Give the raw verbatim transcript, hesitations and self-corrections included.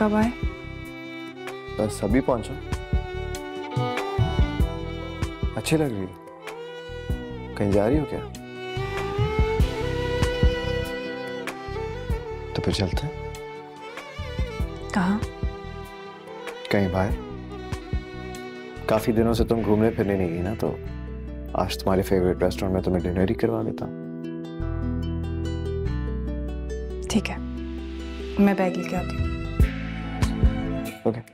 कब आए? बस अभी पहुंचा। अच्छी लग रही हो, कहीं जा रही हो क्या? तो फिर चलते हैं। कहाँ? कहीं बाहर। काफी दिनों से तुम घूमने फिरने नहीं गई ना, तो आज तुम्हारे फेवरेट रेस्टोरेंट में तुम्हें डिनर ही करवा देता हूँ। ठीक है, मैं बैग लेके आती हूँ। ओके।